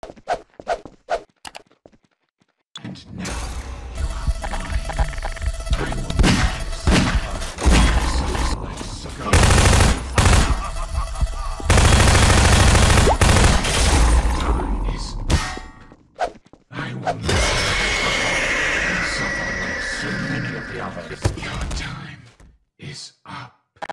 And now you are mine. I will make you suffer. Like sucker. Time is up. I will make you suffer like so many of the others. Your time is up.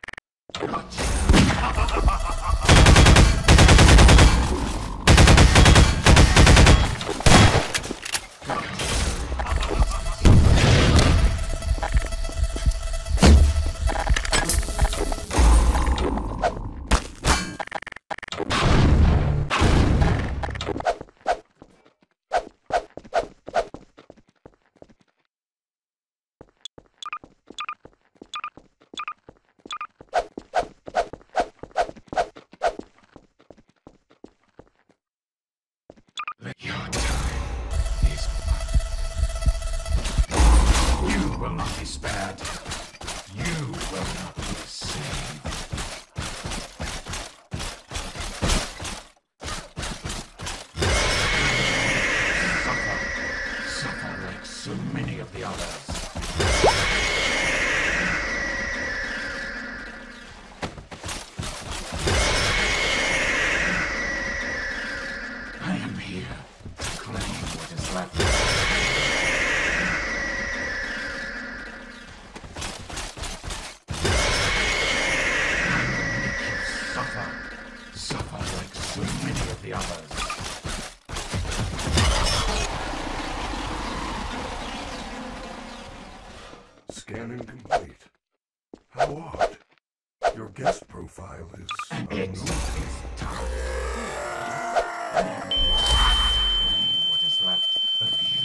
Your time is up. You will not be spared. You will not be saved. Suffer like so many of the others. I am here to claim what is left. I will make you suffer like so many of the others. Scanning complete. How odd. Your guest profile is And it unknown. is time. I am here to claim what is left of you.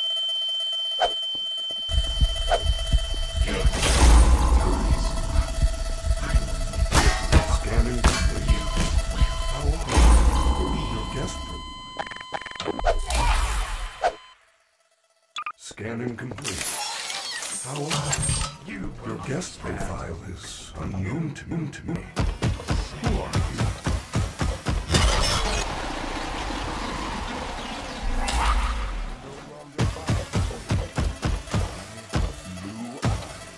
Your time is up. I will make you Scanning complete. How odd. Your guest profile. Scanning complete. How odd. Your guest profile is unknown to me. Who are you? Blue eyes.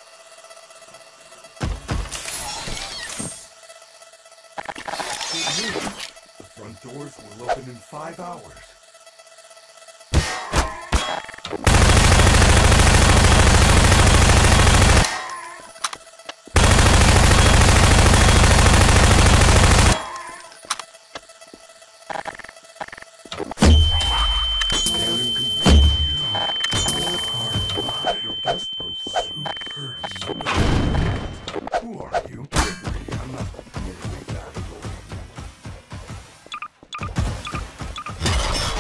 Good news. The front doors will open in 5 hours. Scanning complete. Your guest profile. Super. Who are you? Gregory, I'm not nearly that annoying.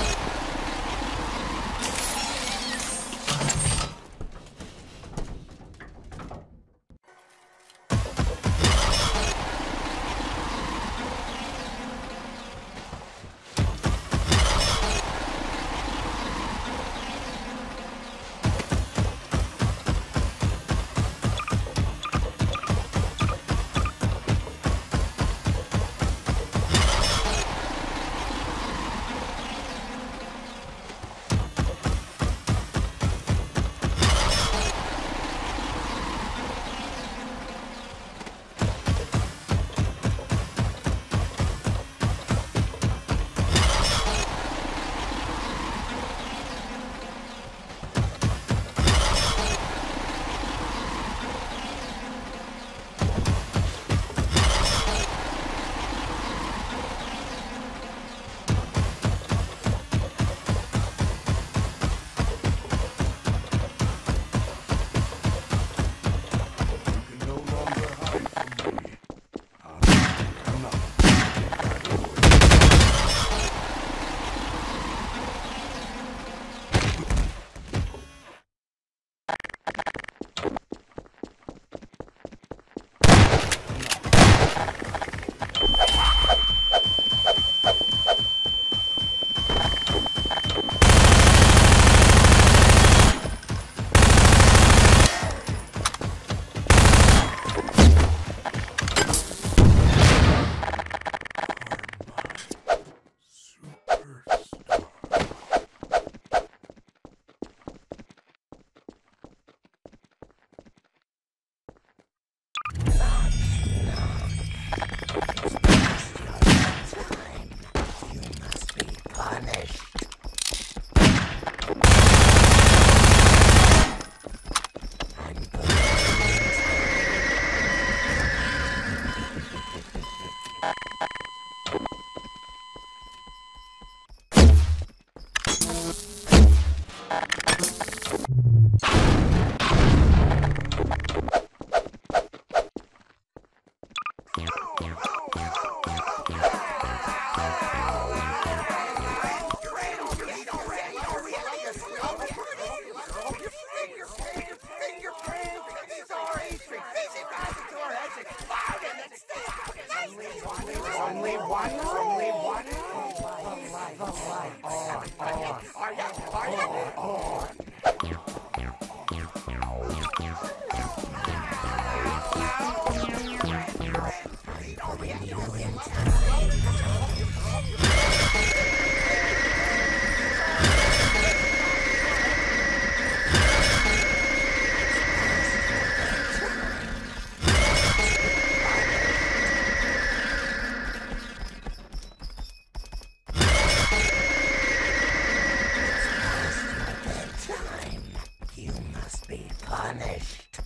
You must be punished.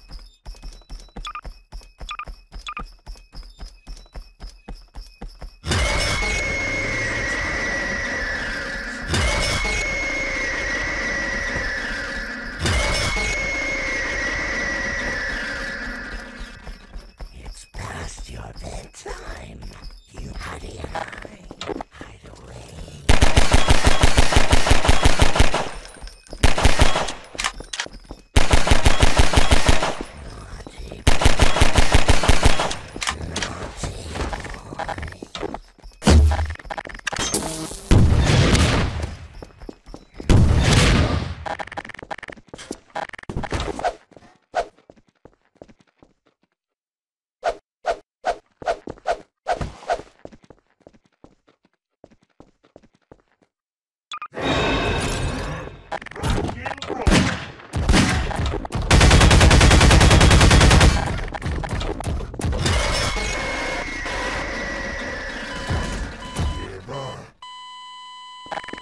It's past your bedtime. You hidey hide away. Nearby.